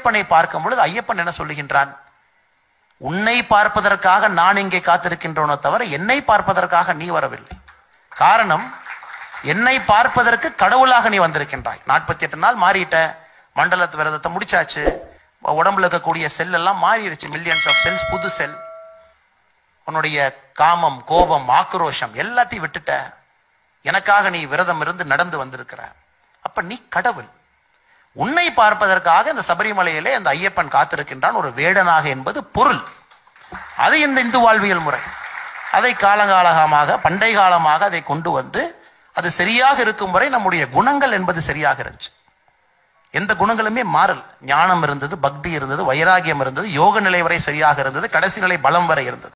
ஐயப்பனை பார்க்கும் பொழுது ஐயப்பன் என்ன சொல்லுகின்றான்? உன்னை பார்ப்பதற்காக நான் இங்கே காத்திருக்கின்றோனோ தவிர என்னை பார்ப்பதற்காக நீ வரவில்லை. காரணம், என்னை பார்ப்பதற்கு கடவுளாக நீ வந்திருக்கின்றாய். 48 நாள் மாறிட்ட, மண்டலத்து விரதத்தை முடிச்சாச்சு, உடம்புல இருக்கக்கூடிய செல் எல்லாம் மாறிடுச்சு, மில்லியன்ஸ் ஆஃப் செல்ஸ், புது செல். உன்னுடைய காமம், கோபம், ஆக்ரோஷம் எல்லாத்தையும் விட்டுட்ட, எனக்காக நீ விரதம் இருந்து நடந்து வந்திருக்கிற. அப்ப நீ கடவுள். உன்னை பார்ப்பதற்காக இந்த சபரிமலையிலே அந்த ஐயப்பன் காத்திருக்கின்றான், ஒரு வேடனாக என்பது பொருள். அது இந்த இந்து வாழ்வியல் முறை. அதை காலகாலமாக, பண்டை காலமாக அதை கொண்டு வந்து அது சரியாக இருக்கும் வரை நம்முடைய குணங்கள் என்பது சரியாக இருந்துச்சு. எந்த குணங்களுமே மாறல். ஞானம் இருந்தது, பக்தி இருந்தது, வைராகியம் இருந்தது, யோக நிலை வரை சரியாக இருந்தது, கடைசி நிலை பலம் வரை இருந்தது.